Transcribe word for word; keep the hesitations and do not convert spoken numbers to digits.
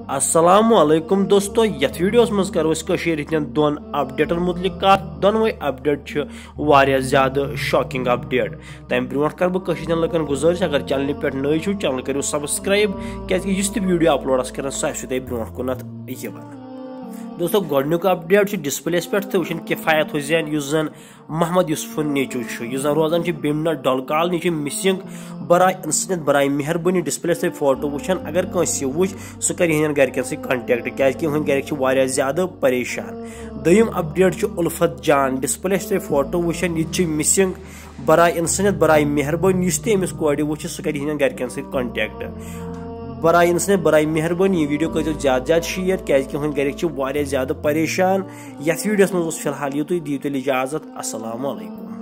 अस्सलामुअलैकुम दोस्तों, यथ वीडियोस मज करो हंदन दोन अपडेटन मुतलिक कत। दोनवे अपडेट वारिया ज्यादा शॉकिंग अपडेट। तम ब्रोह कर बह लकन गुजारिश, अगर चैनल पे नई छो चैनल करो सब्सक्राइब, क्या वीडियो अपलोड कर सह ब्रोह कुनत यवान। दोस्तों गोडनुक अपडेट डिस्प्लेस पे तो वुचन किफायत हुसैन युस जन मोहम्मद यूसुफन नेचू युस जन रोजान बिमना डल कॉलोनी मिसिंग बराए इंसानियत बराए मेहरबानी डिस्प्ले से फोटो वुचन। अगर कंस वुच सह कर हन गरकन सह कंटेक्ट, क्या गर ज्यादा परेशान। दयम अपडेट उल्फत जान डिस्प्ले से फोटो वुचन ये मिसिंग बराए इंसानियत बराए मेहरबानी तमिस कोड वुच सह कर हन गरकन सह कंटेक्ट बराए इंसान बराए मेहरबानी। ये वीडियो करो ज्यादा ज्यादा शेयर, क्या गर ज्यादा परेशान। यथ वीडियोस मज फिलहाल युत, दीव तेल इजाजत। अस्सलाम वालेकुम।